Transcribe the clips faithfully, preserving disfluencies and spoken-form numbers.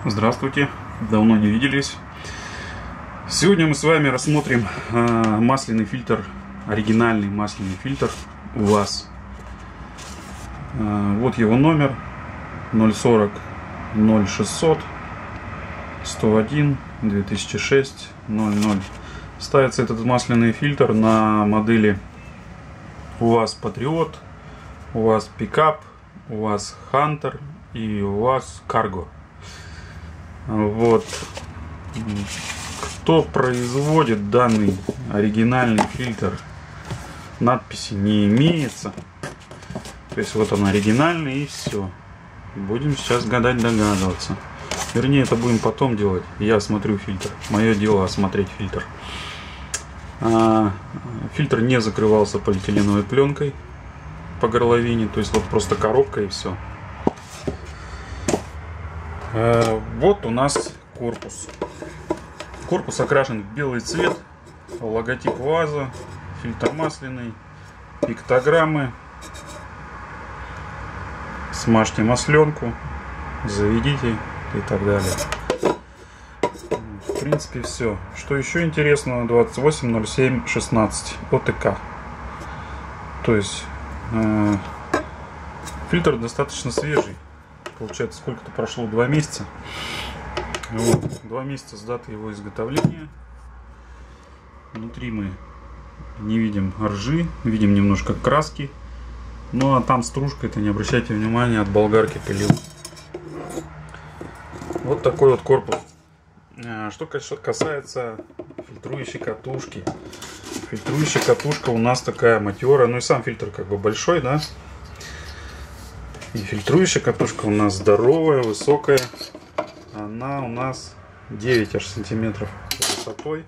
Здравствуйте, давно не виделись. Сегодня мы с вами рассмотрим э, масляный фильтр, оригинальный масляный фильтр УАЗ. Э, вот его номер ноль сорок ноль шестьсот сто один две тысячи шесть ноль ноль. Ставится этот масляный фильтр на модели УАЗ Патриот, УАЗ Пикап, УАЗ Хантер и УАЗ Карго. Вот. Кто производит данный оригинальный фильтр, надписи не имеется. То есть вот он оригинальный и все. Будем сейчас гадать, догадываться. Вернее, это будем потом делать. Я осмотрю фильтр. Мое дело осмотреть фильтр. А, фильтр не закрывался полиэтиленовой пленкой по горловине. То есть вот просто коробка и все. Вот у нас корпус. Корпус окрашен в белый цвет. Логотип УАЗа, фильтр масляный, пиктограммы. Смажьте масленку, заведите и так далее. В принципе, все. Что еще интересно, двадцать восемь ноль семь шестнадцать ОТК. То есть э, фильтр достаточно свежий. Получается, сколько-то прошло? Два месяца. Вот, два месяца с даты его изготовления. Внутри мы не видим ржи, видим немножко краски. Ну а там стружка, это не обращайте внимания, от болгарки пилил. Вот такой вот корпус. Что касается фильтрующей катушки. Фильтрующая катушка у нас такая матерая. Ну и сам фильтр как бы большой, да. И фильтрующая катушка у нас здоровая, высокая. Она у нас девять аж сантиметров высотой.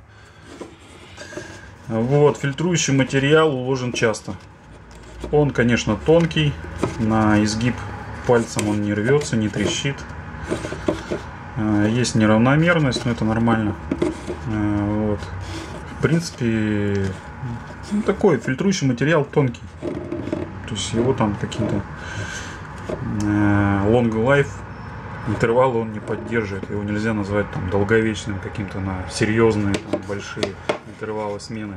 Вот, фильтрующий материал уложен часто. Он, конечно, тонкий. На изгиб пальцем он не рвется, не трещит. Есть неравномерность, но это нормально. Вот. В принципе, ну, такой фильтрующий материал тонкий. То есть его там каким-то long life интервалы он не поддерживает. Его нельзя назвать там долговечным каким-то на серьезные там, большие интервалы смены.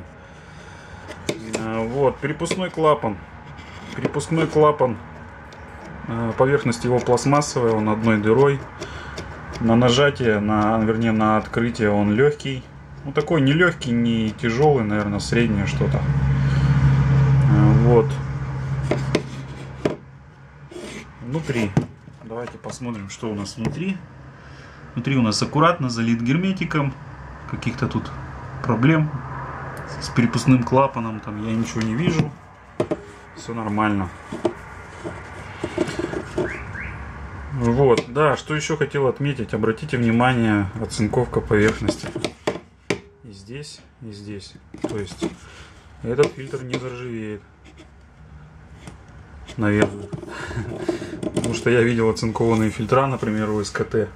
Вот, перепускной клапан. Перепускной клапан. Поверхность его пластмассовая, он одной дырой. На нажатие, на, вернее на открытие он легкий. Ну такой не легкий, не тяжелый, наверное, среднее что-то. Вот. Внутри. Давайте посмотрим, что у нас внутри. Внутри у нас аккуратно залит герметиком. Каких-то тут проблем с перепускным клапаном там я ничего не вижу. Все нормально. Вот, да, что еще хотел отметить. Обратите внимание, оцинковка поверхности. И здесь, и здесь. То есть этот фильтр не заржавеет. Наверное. Потому что я видел оцинкованные фильтра, например, у СКТ.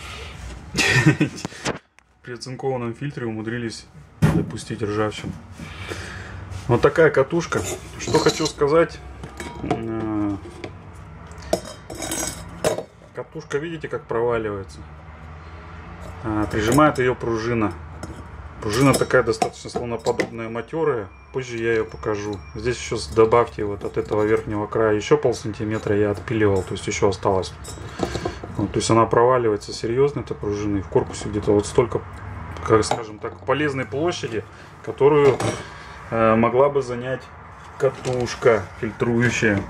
При оцинкованном фильтре умудрились допустить ржавчину. Вот такая катушка. Что хочу сказать. Катушка, видите, как проваливается. Прижимает ее пружина. Пружина такая достаточно слоноподобная, матерая. Позже я ее покажу. Здесь еще добавьте вот от этого верхнего края еще пол сантиметра я отпиливал. То есть еще осталось. Вот, то есть она проваливается серьезно, эта пружина. И в корпусе где-то вот столько, как скажем так, полезной площади, которую э, могла бы занять катушка фильтрующая.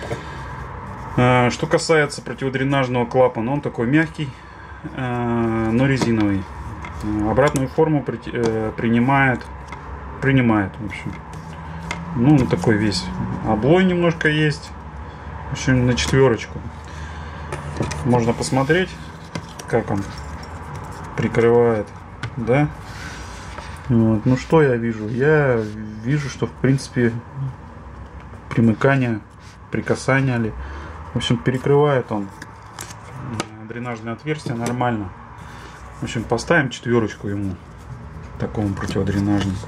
Э, что касается противодренажного клапана, он такой мягкий, э, но резиновый. Обратную форму при, э, принимает, принимает, в общем. Ну, он такой весь. Облой немножко есть. В общем, на четверочку. Можно посмотреть, как он прикрывает, да? Вот. Ну, что я вижу? Я вижу, что, в принципе, примыкание, прикасание ли. В общем, перекрывает он дренажное отверстие нормально. В общем, поставим четверочку ему, такому противодренажнику.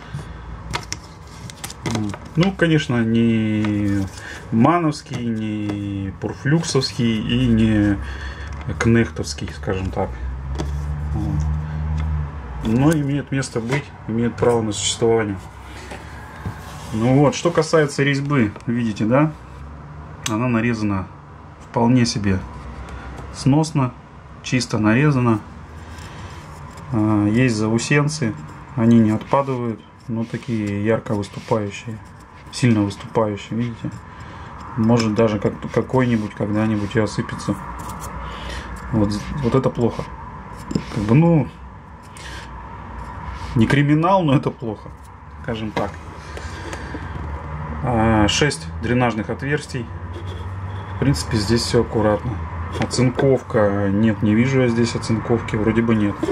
Ну, конечно, не мановский, не пурфлюксовский и не кнехтовский, скажем так. Вот. Но имеет место быть, имеет право на существование. Ну вот, что касается резьбы, видите, да? Она нарезана вполне себе сносно, чисто нарезана. Есть заусенцы, они не отпадают, но такие ярко выступающие, сильно выступающие, видите? Может даже как какой-нибудь когда-нибудь и осыпется. Вот, вот это плохо. Как бы, ну, не криминал, но это плохо, скажем так. шесть дренажных отверстий. В принципе, здесь все аккуратно. Оцинковка. Нет, не вижу я здесь оцинковки. Вроде бы нет.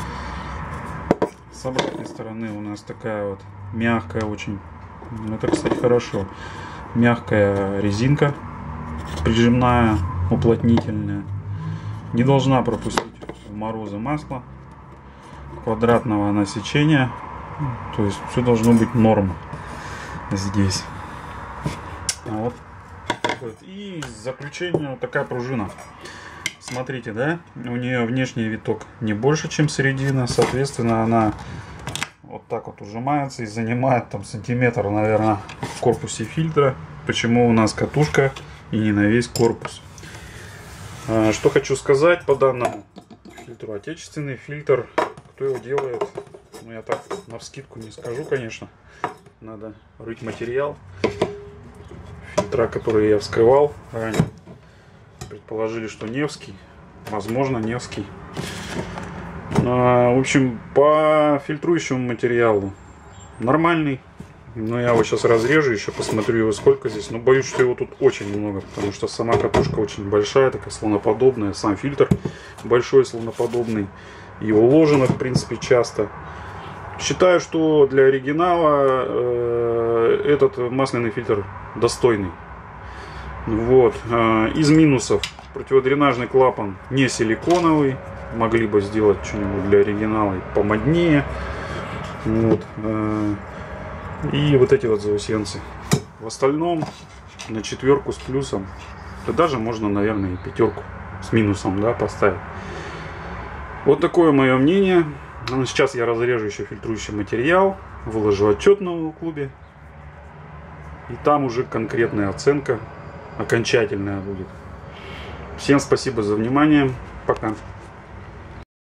С обратной стороны у нас такая вот мягкая очень. Это, кстати, хорошо. Мягкая резинка. Прижимная, уплотнительная. Не должна пропустить в морозы масло. Квадратного насечения. То есть все должно быть норма здесь. Вот. И заключение вот такая пружина. Смотрите, да, у нее внешний виток не больше, чем середина, соответственно, она вот так вот ужимается и занимает там сантиметр, наверное, в корпусе фильтра. Почему у нас катушка и не на весь корпус? Что хочу сказать по данному фильтру. Отечественный фильтр, кто его делает, ну я так навскидку не скажу, конечно. Надо рыть материал. Фильтра, которые я вскрывал ранее, предположили, что Невский. Возможно, Невский. А, в общем, по фильтрующему материалу нормальный. Но я его сейчас разрежу, еще посмотрю его сколько здесь. Но боюсь, что его тут очень много, потому что сама катушка очень большая, такая слоноподобная. Сам фильтр большой, слоноподобный. И уложено, в принципе, часто. Считаю, что для оригинала э, этот масляный фильтр достойный. Вот. Э, из минусов: противодренажный клапан не силиконовый. Могли бы сделать что-нибудь для оригинала помоднее. Вот. Э, и вот эти вот заусенцы. В остальном на четверку с плюсом. Да даже можно, наверное, и пятерку с минусом, да, поставить. Вот такое мое мнение. Сейчас я разрежу еще фильтрующий материал, выложу отчет на клубе, и там уже конкретная оценка, окончательная будет. Всем спасибо за внимание, пока.